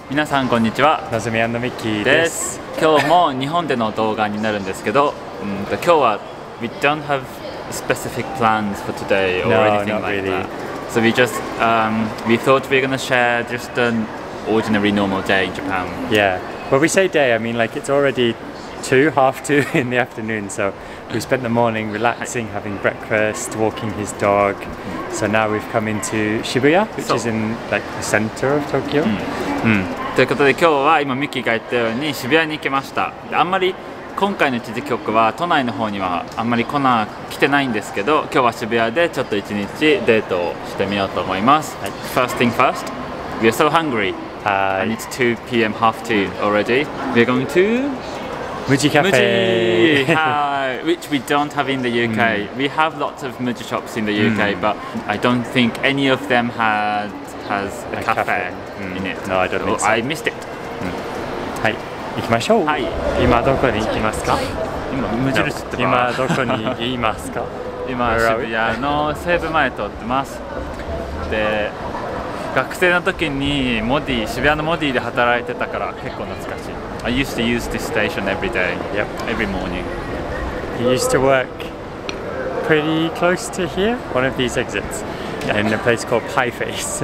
皆さんこんにちは。 のぞみ&ミッキーです。 今日も日本での動画になるんですけど、今日は we don't have specific plans for today or anything like that. So we just we thought we were gonna share just an ordinary normal day in Japan. Yeah. Well, we say day, I mean like it's already half two in the afternoon. So we spent the morning relaxing, having breakfast, walking his dog. So now we've come into Shibuya, which is in like the center of Tokyo. ということで今日は今ミッキーが言ったように渋谷に来ました。あんまり今回の一時帰国は都内の方にはあんまり来てないんですけど、今日は渋谷でちょっと一日デートをしてみようと思います。First thing first, we are so hungry. And it's 2 p.m. half 2 already. We're going to Muji Cafe, which we don't have in the UK. We have lots of Muji shops in the UK, but I don't think any of them has a cafe in it. No, I don't think so. I missed it. はい、行きましょう。 はい。 今どこに行きますか？ 今無印って今どこにいますか？ 今渋谷の西武前通ってます。で、学生の時に渋谷のモディで働いてたから結構懐かしい。I used to use this station every day. Yep. Every morning. He used to work pretty close to here, one of these exits, in a place called Pie Face.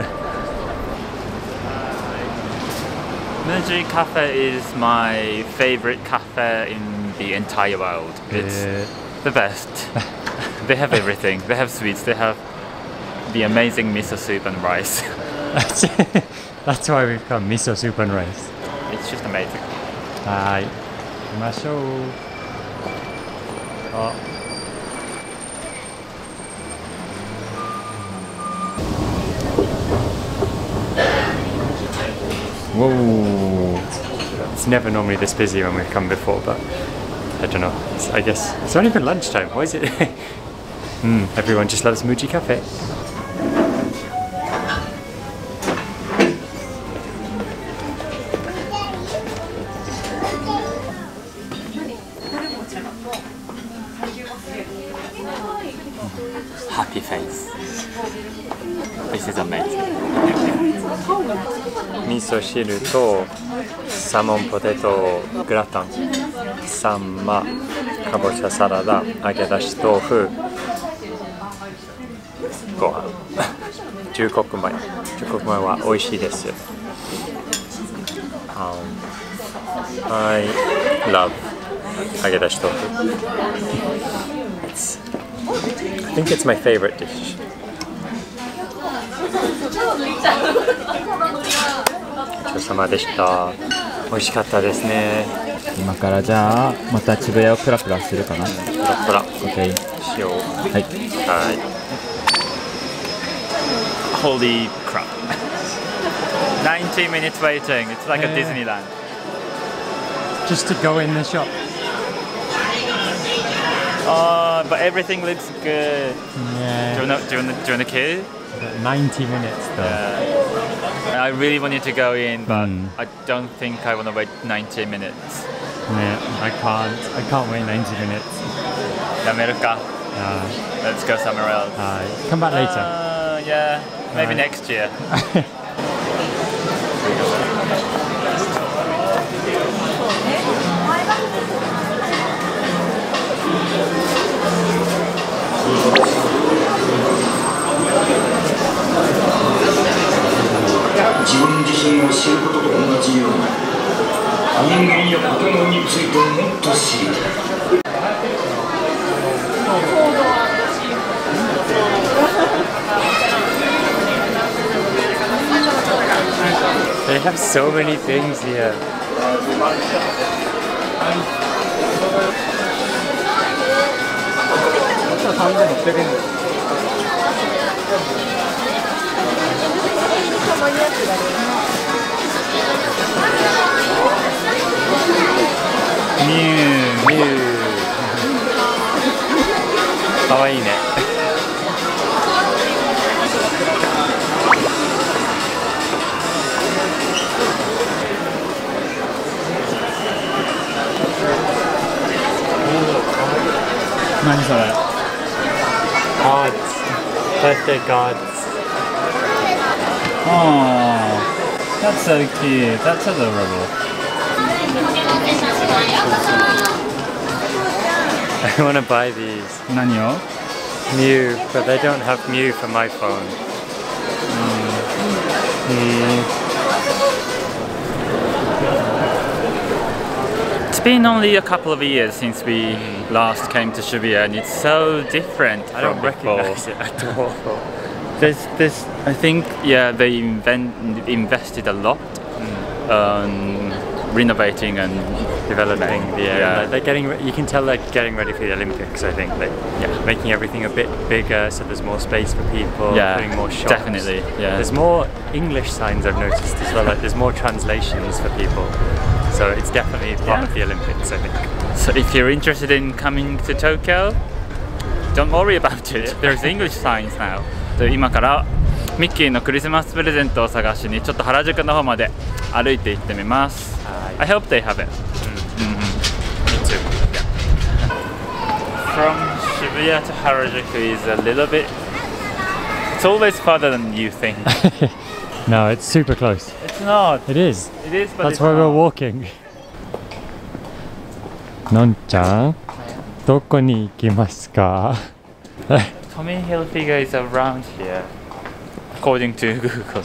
Muji Cafe is my favorite cafe in the entire world. It's the best. They have everything. They have sweets. They have the amazing miso soup and rice. That's why we've come, miso soup and rice. It's just amazing. はい、行きましょう。Whoa! It's never normally this busy when we've come before, but I don't know. I guess it's not even lunchtime. Why is it? Everyone just loves Muji Cafe. Happy face. This is amazing. 味噌汁とサーモンポテトグラタン、サンマ、かぼちゃサラダ、揚げ出し豆腐、ご飯、中国米は美味しいです。I love 揚げ出し豆腐。I think it's my favorite dish. ごちそうさまでした。美味しかったですね。 今からじゃあまた渋谷をプラプラするかな。 プラ OK しよう。 はい。Holy crap. 90 minutes waiting. It's like a Disneyland. Just to go in the shop. Oh, but everything looks good. Yeah. Do you want to queue? 90 minutes though. I really wanted to go in, but I don't think I want to wait 90 minutes. Yeah, I can't wait 90 minutes. やめるか? Let's go somewhere else. Come back later. Yeah, maybe next year. 自分自身を知ることと同じように人間やポケモンについてもっと知りたい。 They have so many things here. Mew. かわいいね。 何それ？ Birthday cards. Oh. That's so cute. That's adorable. I want to buy these 何を Mew, but they don't have Mew for my phone. It's been only a couple of years since we last came to Shibuya, and it's so different I don't from before. recognize it at all. There's, I think, yeah, they invested a lot on renovating and Developing the area. Yeah. Like they're getting, you can tell they're getting ready for the Olympics. I think, like, making everything a bit bigger so there's more space for people. Yeah, putting more shops. definitely. Yeah, There's more English signs I've noticed as well. Like there's more translations for people. So it's definitely part of the Olympics, I think. So if you're interested in coming to Tokyo, don't worry about it. There's English signs now. と今からミッキーのクリスマスプレゼントを探しにちょっと原宿の方まで歩いて行ってみます。I hope they have it. Me too. From Shibuya to Harajuku is a little bit. It's always farther than you think. No, it's super close. It's not. It is. It is, but That's it's why we're not. walking. のんちゃん、どこに行きますか？ Tommy Hilfiger is around here, according to Google.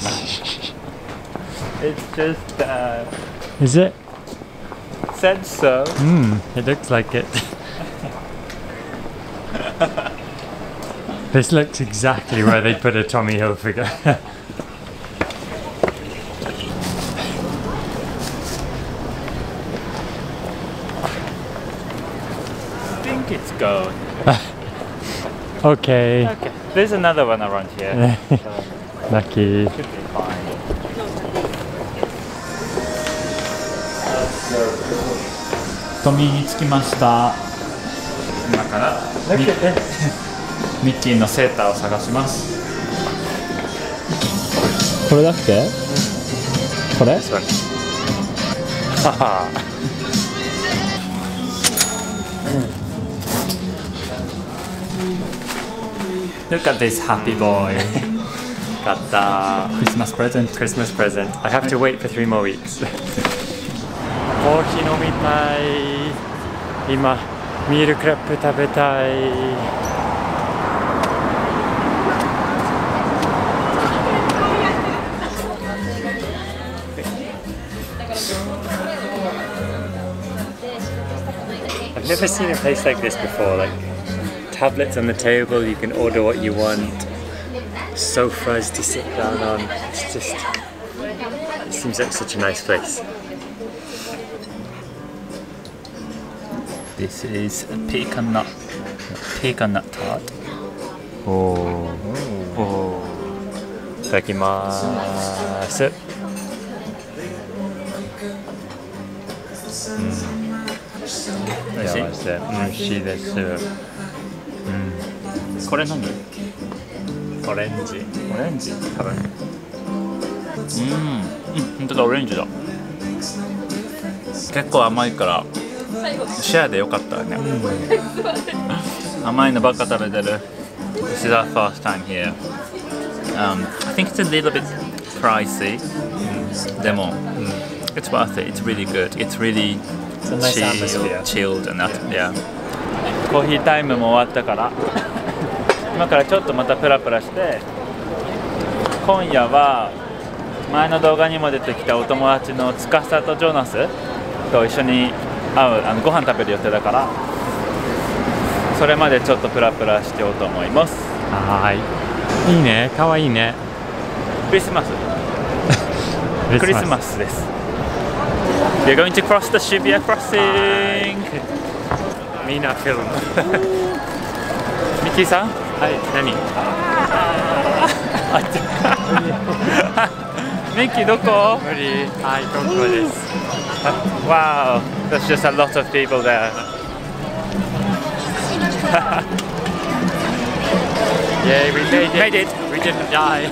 It's just Is it? said so. It looks like it. This looks exactly where they put a Tommy Hilfiger. I think it's gold. Okay. Okay, there's another one around here. Lucky. Should be fine. トミーに着きました。今からミッキーのセーターを探します。これだっけ？これ？ This one. Haha. Look at this happy boy. Got the Christmas present. Christmas present. I have to wait for 3 more weeks. コーヒー飲みたい。今ミールクレープ食べたい。I've never seen a place like this before. Like tablets on the table, you can order what you want. Sofas to sit down on. It's just, it seems like such a nice place. This is a pecan nut tart. Oh. Oh. いただきます。 美味しい？ 美味しいです。 これ何？ オレンジ。 オレンジ？ 多分。 本当だ、オレンジだ。結構甘いからシェアでよかったね。甘いのばっか食べてる。This is our first time here. I think it's a little bit pricey. でも、it's worth it. It's really good. It's really It's a nice atmosphere. chilled and that, yeah. コーヒータイムも終わったから今からちょっとまたプラプラして今夜は前の動画にも出てきたお友達の司とジョナスと一緒にご飯食べる予定だからそれまでちょっとプラプラしてようと思います。 はい。いいね。かわいいね。 クリスマスクリスマスです。We're going to cross the Shibuya crossing. みんなフィルム。 ミッキーさん？ はい。何？ ミッキーどこ？ 無理。はい。東京です。 Wow, there's just a lot of people there. Yay, we made it. Made it. We didn't die.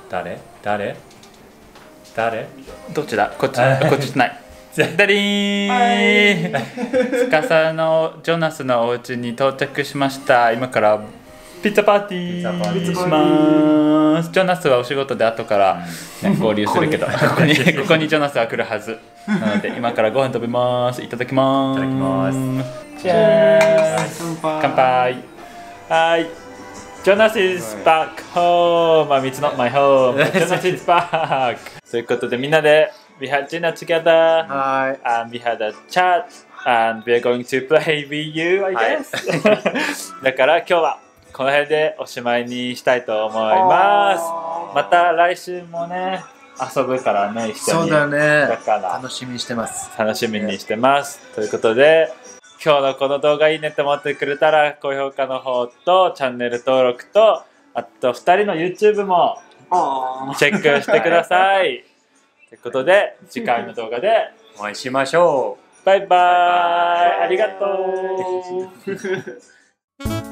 誰誰誰どっちだこっち、こっちじゃない。ダリーン司のジョナスのお家に到着しました。今からピッツァパーティーします。ジョナスはお仕事で後から、ね、合流するけどここにジョナスは来るはずなので今からご飯食べます。いただきます。 いただきます。 チェース乾杯。はい、Jonas is back home. It's not my home. Jonas is back. ということでみんなでWe had dinner together and we had a chat and we are going to play Wii U, I guess. だから今日はこの辺でおしまいにしたいと思います。また来週もね遊ぶからね、一緒に。 そうだね。 だから楽しみにしてます。 楽しみにしてます。ということで今日のこの動画いいねって思ってくれたら高評価の方とチャンネル登録とあと2人の YouTube もチェックしてください。ということで次回の動画でお会いしましょう。 バイバイ。ありがとう。